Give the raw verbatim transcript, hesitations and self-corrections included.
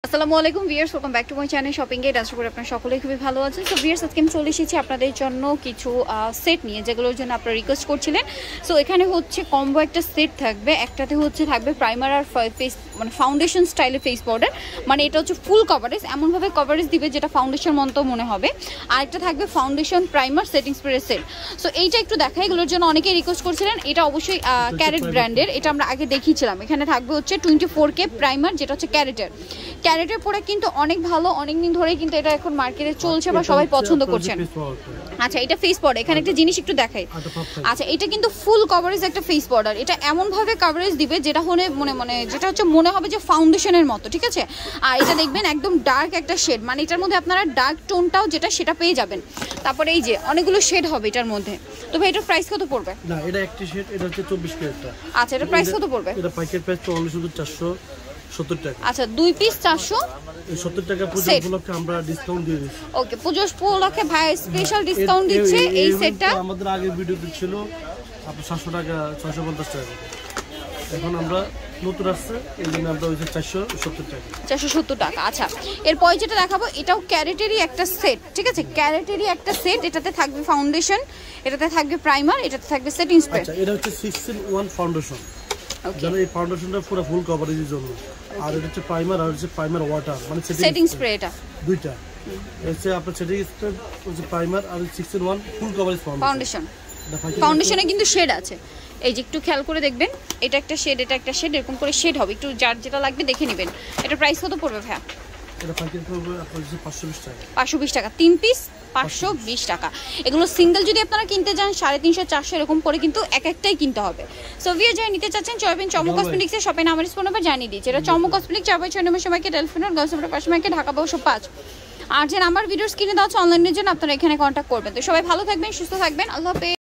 আসসালামু আলাইকুম viewers, welcome back to my channel shopping guide. আশা করি আপনারা সকলেই খুবই ভালো আছেন। সো ভিউয়ার্স, আজকে আমি চলে এসেছি আপনাদের জন্য কিছু সেট নিয়ে, যেগুলোর জন্য আপনারা রিকোয়েস্ট করছিলেন। সো এখানে হচ্ছে কম্বো একটা সেট থাকবে। একটাতে হচ্ছে থাকবে প্রাইমার আর ফেস মানে ফাউন্ডেশন স্টাইলে ফেস পাউডার, মানে এটা হচ্ছে ফুল কভারেজ, এমনভাবে কভারেজ দিবে যেটা ফাউন্ডেশন মতো মনে হবে। আর একটা থাকবে foundation primer setting spray set. So এইটা একটু দেখাই, এগুলোর জন্য অনেকেই রিকোয়েস্ট করছিলেন। এটা অবশ্যই ক্যারেট ব্র্যান্ডের, এটা আমরা আগে দেখিয়েছিলাম। এখানে থাকবে হচ্ছে টোয়েন্টি ফোর কে প্রাইমার, যেটা হচ্ছে ক্যারেটের। ক্যারেটের পরে কিন্তু অনেক ভালো, অনেকদিন ধরেই কিন্তু এটা এখন মার্কেটে চলছে বা সবাই পছন্দ করছেন। আচ্ছা, এটা ফেস পাউডার। এখানে একটা জিনিস একটু দেখাই। আচ্ছা, এটা কিন্তু ফুল কভারেজ একটা ফেস পাউডার। এটা এমন ভাবে কভারেজ দিবে যেটা হলে মনে মনে যেটা হচ্ছে মনে হবে যে ফাউন্ডেশনের মতো, ঠিক আছে। আর এটা দেখবেন একদম ডার্ক একটা শেড, মানে এটার মধ্যে আপনারা ডার্ক টোনটাও যেটা সেটা পেয়ে যাবেন। তারপরে এই যে অনেকগুলো শেড হবে এটার মধ্যে। তো ভাই এটার প্রাইস কত পড়বে? না, এটা একটি শেড, এটা হচ্ছে চব্বিশ ক্যারেটটা। আচ্ছা, এটার প্রাইস কত পড়বে? এটা প্যাকেট প্রাইস তো অনলি শুধু চারশো সত্তর টাকা। আচ্ছা, দুই পিস চারশো সত্তর টাকা পূজা উপলক্ষে আমরা ডিসকাউন্ট দিয়ে দিচ্ছি। ওকে, পূজা উপলক্ষে ভাই স্পেশাল ডিসকাউন্ট দিচ্ছে। এই সেটটা আমাদের আগের ভিডিওতে ছিল আপনার সাতশো টাকা, ছয়শো পঞ্চাশ টাকা। এখন আমরা নতুন আসছে, এই জন্য আমরা হচ্ছে চারশো সত্তর টাকা। চারশো সত্তর টাকা। আচ্ছা, এরপরে যেটা দেখাবো এটাও ক্যারেটেরই একটা সেট, ঠিক আছে। ক্যারেটেরই একটা সেট, এটাতে থাকবে ফাউন্ডেশন, এটাতে থাকবে প্রাইমার, এটাতে থাকবে সেটিং স্প্রে। আচ্ছা, এটা হচ্ছে সিক্স ইন ওয়ান ফাউন্ডেশন। যেন এই ফাউন্ডেশনটা পুরো ফুল কভারেজের জন্য। আর এটা হচ্ছে প্রাইমার, আর হচ্ছে প্রাইমার ওয়াটার, মানে সেটিং স্প্রে। এটা দুইটা হচ্ছে আপনার সেটিং স্প্রে হচ্ছে প্রাইমার, আর six in one full coverage foundation. ফাউন্ডেশনে কিন্তু শেড আছে, এই যে একটু খেয়াল করে দেখবেন। এটা একটা শেড, এটা একটা শেড, এরকম করে শেড হবে। একটু যার যেটা লাগবে দেখে নেবেন। এটার প্রাইস কত পড়বে ভাইয়া? এটা প্যাকেট পড়বে আপনার পাঁচশো বিশ টাকা। পাঁচশো বিশ টাকা, তিন পিস পাঁচশো বিশ টাকা। এগুলো সিঙ্গেল যদি আপনারা কিনতে যান সাড়ে তিনশো চারশো এরকম করে কিন্তু এক একটাই কিনতে হবে। সো ভিডিও যারা নিতে চাচ্ছেন চলবেন চমক কসমেটিক্সের শপে, নাম্বার ফোন নাম্বার জানিয়ে দিচ্ছি। এটা চমক কসমেটিক, চার বাই ছয় নম্বর সময়কে টেলিফোনের গার্লস নাম্বার পাঁচ সময়কে ঢাকা বারোশো পাঁচ। আর যে নাম্বার ভিডিওস কিনে দেওয়া হচ্ছে অনলাইনের জন্য আপনারা এখানে কন্ট্যাক্ট করবেন। তো সবাই ভালো থাকবেন, সুস্থ থাকবেন, আল্লাহ হাফেজ।